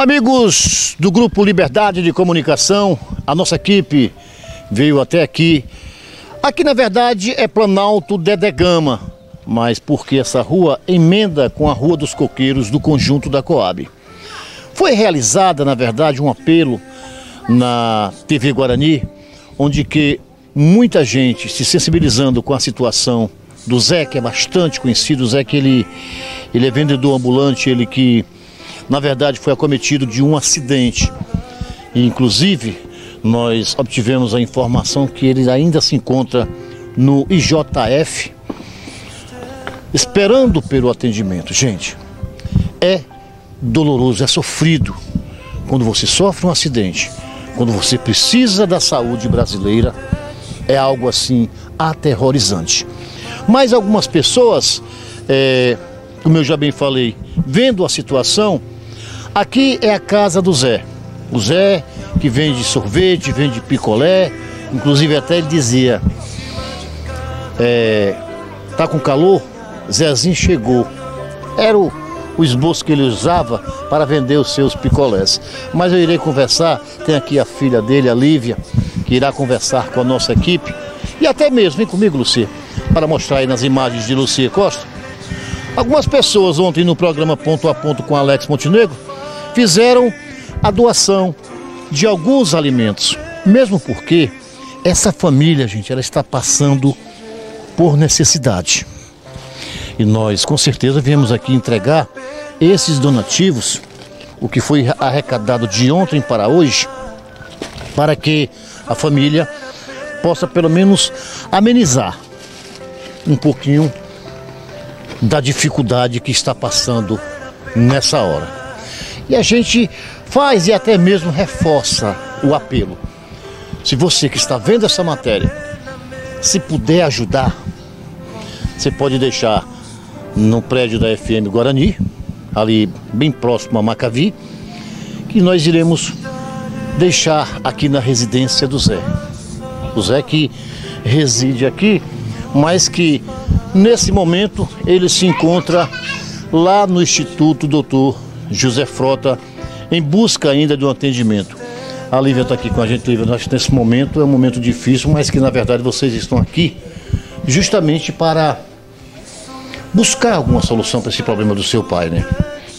Amigos do Grupo Liberdade de Comunicação, a nossa equipe veio até aqui. Aqui na verdade é Planalto Dedé Gama, mas porque essa rua emenda com a Rua dos Coqueiros do conjunto da Coab. Foi realizada na verdade um apelo na TV Guarani, onde que muita gente se sensibilizando com a situação do Zé, que é bastante conhecido. O Zé que ele é vendedor ambulante, ele que na verdade foi acometido de um acidente. E, inclusive, nós obtivemos a informação que ele ainda se encontra no IJF, esperando pelo atendimento. Gente, é doloroso, é sofrido quando você sofre um acidente, quando você precisa da saúde brasileira, é algo assim aterrorizante. Mas algumas pessoas, como eu já bem falei, vendo a situação, aqui é a casa do Zé. O Zé que vende sorvete, vende picolé, inclusive até ele dizia, tá com calor? Zezinho chegou. Era o esboço que ele usava para vender os seus picolés. Mas eu irei conversar, tem aqui a filha dele, a Lívia, que irá conversar com a nossa equipe. E até mesmo, vem comigo, Lucia, para mostrar aí nas imagens de Lucia Costa. Algumas pessoas ontem no programa Ponto a Ponto com Alex Montenegro fizeram a doação de alguns alimentos. Mesmo porque essa família, gente, ela está passando por necessidade. E nós, com certeza, viemos aqui entregar esses donativos, o que foi arrecadado de ontem para hoje, para que a família possa pelo menos amenizar um pouquinho da dificuldade que está passando nessa hora. E a gente faz e até mesmo reforça o apelo. Se você que está vendo essa matéria, se puder ajudar, você pode deixar no prédio da FM Guarani, ali bem próximo a Macavi, que nós iremos deixar aqui na residência do Zé. O Zé que reside aqui, mas que nesse momento ele se encontra lá no Instituto Dr. José Frota, em busca ainda de um atendimento. A Lívia está aqui com a gente. Lívia, nós nesse momento é um momento difícil, mas que na verdade vocês estão aqui justamente para buscar alguma solução para esse problema do seu pai, né?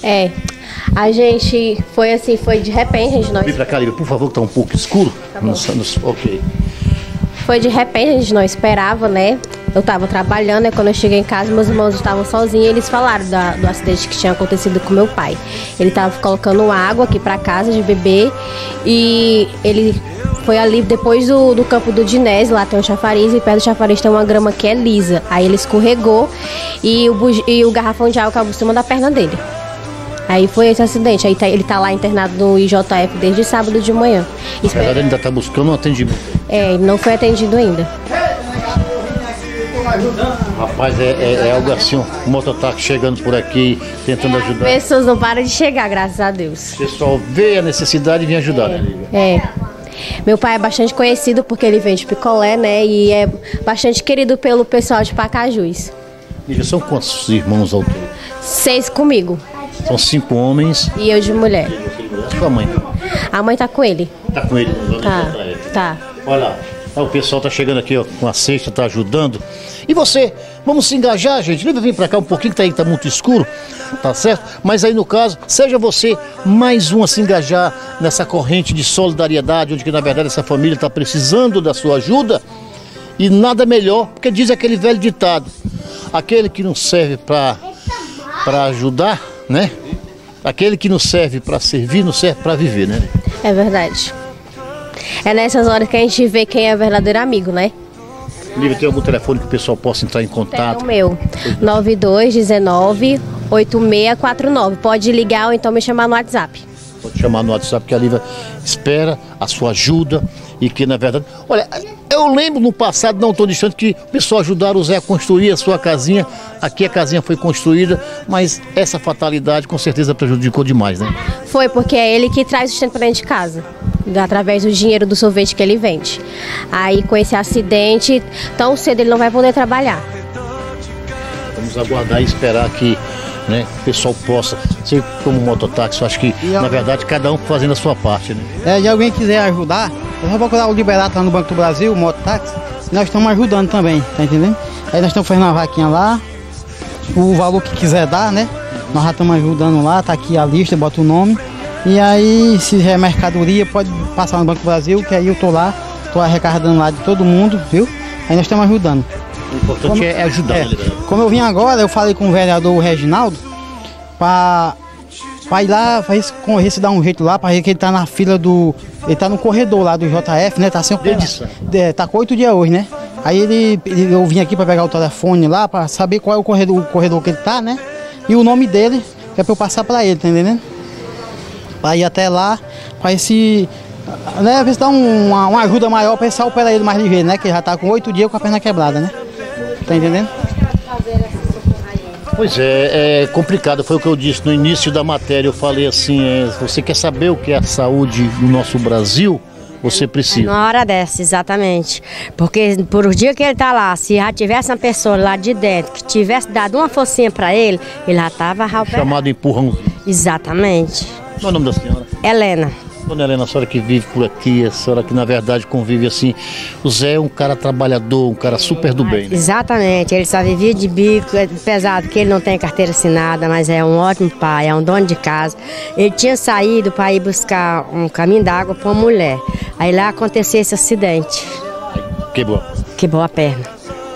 A gente foi assim, foi de repente, nós... Vem para cá, Lívia, por favor, que está um pouco escuro. Tá bom. Ok. Foi de repente, a gente não esperava, né? Eu estava trabalhando, quando eu cheguei em casa, meus irmãos estavam sozinhos e eles falaram do acidente que tinha acontecido com meu pai. Ele estava colocando água aqui para casa de beber e ele foi ali depois do campo do Dinés, lá tem um chafariz e perto do chafariz tem uma grama que é lisa. Aí ele escorregou e o garrafão de água caiu por cima da perna dele. Aí foi esse acidente. Aí ele tá lá internado no IJF desde sábado de manhã. Na verdade, ele ainda está buscando um atendimento. Ele não foi atendido ainda. Rapaz, é algo assim, um mototáxi chegando por aqui, tentando ajudar. As pessoas não param de chegar, graças a Deus. O pessoal vê a necessidade e vem ajudar, né, Lívia? Meu pai é bastante conhecido porque ele vende picolé, né? E é bastante querido pelo pessoal de Pacajus. Lívia, são quantos irmãos ao todo? 6 comigo. São 5 homens. E eu de mulher. Sua mãe? A mãe tá com ele. Tá com ele? Tá. Olha lá, o pessoal tá chegando aqui, ó, com a cesta, tá ajudando. E você, vamos se engajar, gente. Lívia, vem pra cá um pouquinho, que tá aí, tá muito escuro, tá certo? Mas aí no caso, seja você mais um a se engajar nessa corrente de solidariedade, onde que na verdade essa família tá precisando da sua ajuda. E nada melhor, porque diz aquele velho ditado, aquele que não serve pra ajudar, né? Aquele que não serve pra servir, não serve pra viver, né? É verdade. É nessas horas que a gente vê quem é verdadeiro amigo, né? Lívia, tem algum telefone que o pessoal possa entrar em contato? Tem o meu, 9219-8649. Pode ligar ou então me chamar no WhatsApp. Pode chamar no WhatsApp, que a Lívia espera a sua ajuda e que na verdade... Olha, eu lembro no passado, não tão distante, que o pessoal ajudaram o Zé a construir a sua casinha. Aqui a casinha foi construída, mas essa fatalidade com certeza prejudicou demais, né? Foi, porque é ele que traz o sustento para dentro de casa, através do dinheiro do sorvete que ele vende. Aí com esse acidente, tão cedo ele não vai poder trabalhar. Vamos aguardar e esperar que, né, o pessoal possa... você como mototáxi, eu acho que, na verdade, cada um fazendo a sua parte, né? E alguém quiser ajudar, eu vou procurar o Liberato lá no Banco do Brasil, o mototáxi, nós estamos ajudando também, tá entendendo? Aí nós estamos fazendo uma vaquinha lá, o valor que quiser dar, né? Nós já estamos ajudando lá, tá aqui a lista, bota o nome. E aí, se é mercadoria, pode passar no Banco do Brasil, que aí eu tô lá, tô arrecadando lá de todo mundo, viu? Aí nós estamos ajudando. O importante é ajudar. Como eu vim agora, eu falei com o vereador Reginaldo para ir lá, correr, se dar um jeito lá, para ver que ele tá na fila do... Ele tá no corredor lá do JF, né? Tá sem tá com 8 dias hoje, né? Aí eu vim aqui para pegar o telefone lá, para saber qual é o corredor que ele tá, né? E o nome dele, que é para eu passar para ele, tá entendendo? Para ir até lá, para esse... Né, ver se dá uma ajuda maior para esse operar ele mais ligeiro, né? Que ele já tá com 8 dias com a perna quebrada, né? Tá entendendo? Pois é complicado, foi o que eu disse no início da matéria, eu falei assim, você quer saber o que é a saúde do nosso Brasil? Você precisa. Na hora dessa, exatamente. Porque por o dia que ele tá lá, se já tivesse uma pessoa lá de dentro que tivesse dado uma forcinha para ele já tava chamado empurrão. Exatamente. Qual é o nome da senhora? Helena. Dona Helena, a senhora que vive por aqui, a senhora que na verdade convive assim, o Zé é um cara trabalhador, um cara super do bem, né? Exatamente, ele só vivia de bico, pesado que ele não tem carteira assinada, mas é um ótimo pai, é um dono de casa. Ele tinha saído para ir buscar um caminho d'água para uma mulher, aí lá aconteceu esse acidente. Quebrou a perna.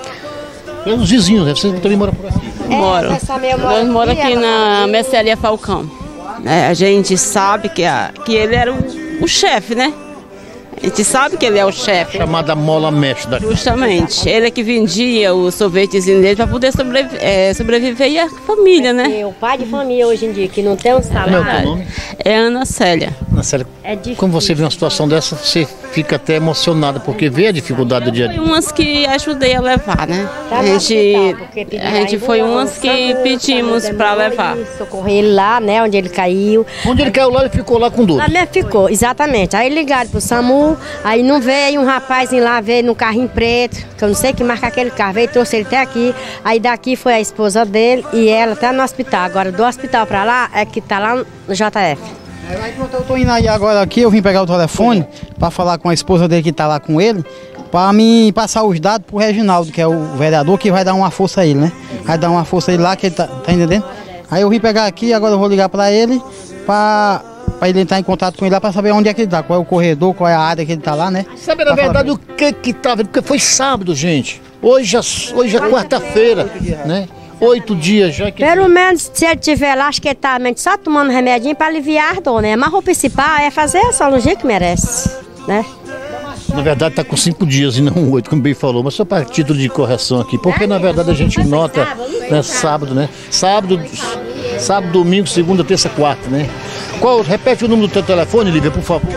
É os vizinhos, né? Você também mora por aqui? Nós moramos aqui na Mercearia Falcão. A gente sabe que ele era o chefe, né? A gente sabe que ele é o chefe. Chamada mola mestre daqui. Justamente. Ele é que vendia o sorvetezinho dele para poder sobreviver e a família, né? O pai de família hoje em dia, que não tem um salário. Como é o teu nome? É Ana Célia. Ana Célia, quando você vê uma situação dessa, você fica até emocionada, porque vê a dificuldade do dia a dia. Foi umas que ajudei a levar, né? A gente foi umas que pedimos para levar. Socorrer ele lá, né? Onde ele caiu. Onde ele caiu lá, ele ficou lá com dor. Lá mesmo ficou, exatamente. Aí ligaram pro SAMU, aí não veio um rapazinho lá, veio no carrinho preto, que eu não sei que marca aquele carro, veio, trouxe ele até aqui. Aí daqui foi a esposa dele e ela até no hospital. Agora do hospital para lá é que tá lá no JF. Eu tô indo aí agora aqui, eu vim pegar o telefone para falar com a esposa dele que tá lá com ele, para me passar os dados pro Reginaldo, que é o vereador, que vai dar uma força a ele, né? Vai dar uma força a ele lá, que ele tá entendendo? Aí eu vim pegar aqui, agora eu vou ligar para ele, para ele entrar em contato com ele lá, para saber onde é que ele tá, qual é o corredor, qual é a área que ele tá lá, né? Sabe na verdade o que tá vendo? Porque foi sábado, gente. Hoje é quarta-feira, né? 8 dias já que... Pelo menos se ele estiver lá, acho que ele tá só tomando remedinho para aliviar a dor, né? Mas o principal é fazer a cirurgia que merece, né? Na verdade tá com 5 dias e não 8, como bem falou, mas só para título de correção aqui, porque na verdade a gente nota, né, sábado, né? Sábado, domingo, segunda, terça, quarta, né? Repete o número do teu telefone, Lívia, por favor.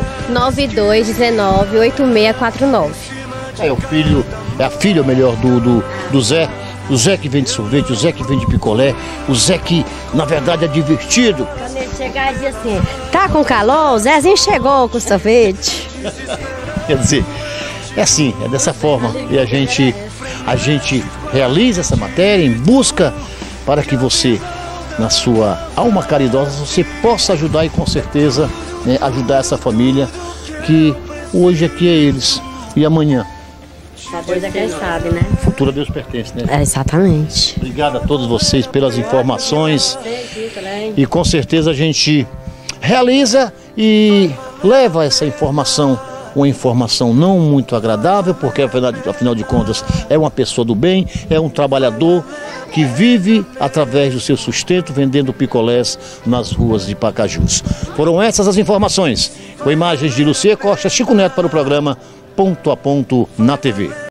9219-8649. É a filha, melhor, do Zé. O Zé que vende sorvete, o Zé que vende picolé, o Zé que, na verdade, é divertido. Quando ele chegar e dizer assim, tá com calor? O Zezinho chegou com sorvete. Quer dizer, é assim, é dessa forma. E a gente realiza essa matéria em busca para que você, na sua alma caridosa, você possa ajudar e com certeza, né, ajudar essa família que hoje aqui é eles e amanhã. A Deus é quem sabe, né? O futuro a Deus pertence, né? É, exatamente. Obrigado a todos vocês pelas informações. E com certeza a gente realiza e leva essa informação, uma informação não muito agradável, porque afinal de contas é uma pessoa do bem, é um trabalhador que vive através do seu sustento vendendo picolés nas ruas de Pacajus. Foram essas as informações, com imagens de Lucia Costa, Chico Neto para o programa Ponto a Ponto na TV.